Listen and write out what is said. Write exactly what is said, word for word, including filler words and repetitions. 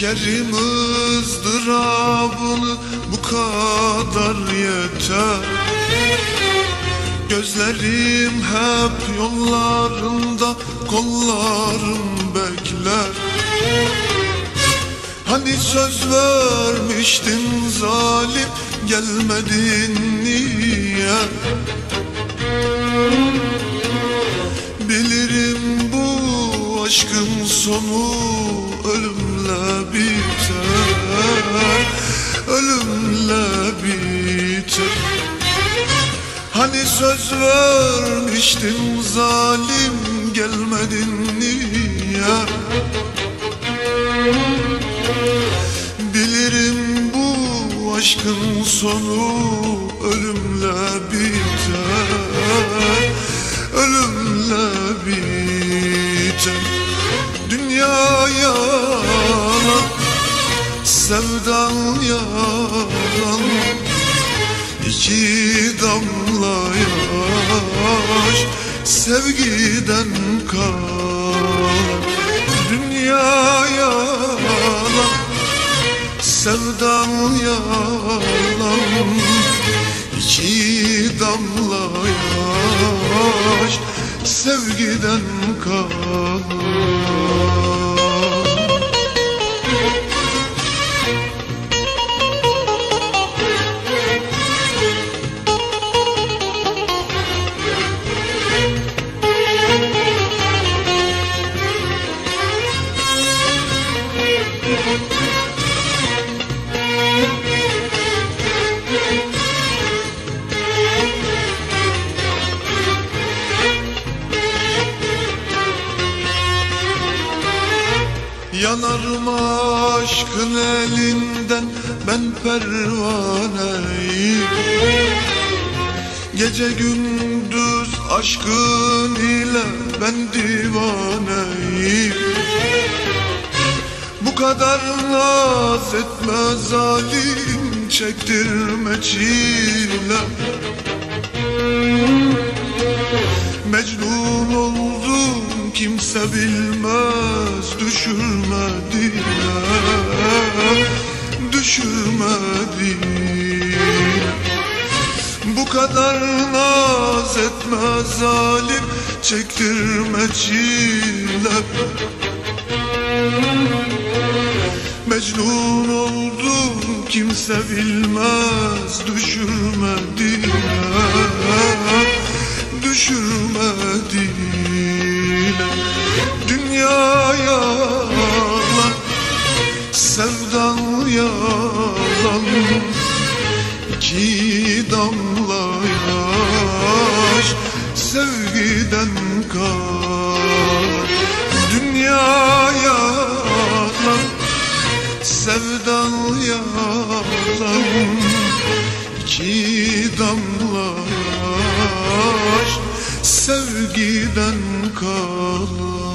Çekerim ızdırabını, bu kadar yeter. Gözlerim hep yollarında, kollarım bekler. Hani söz vermiştin zalim, gelmedin niye? Bilirim bu aşkın sonu ölümle biter, ölümle biter. Hani söz vermiştin zalim, gelmedin niye? Bilirim bu aşkın sonu ölümle biter, ölümle biter. Dünya yalan, sevdan yalan, İki damla yaş sevgiden kalan. Dünya yalan, sevdan yalan, İki damla yaş sevgiden kalan. Yanarım aşkın elinden ben pervaneyim. Gece gündüz aşkın ile ben divaneyim. Bu kadar naz etme zalim, çektirme çile. Mecnun oldum kimse bilmez, düşürme dile, düşürme dile. Bu kadar naz etme zalim, çektirme çile. Mecnun oldum kimse bilmez, düşürme dile, düşürme dile. Dünya yalan, sevdan yalan, İki damla yaş sevgiden kalan. Dünya yalan, sevdan yalan, İki damla yaş sevgiden kalan.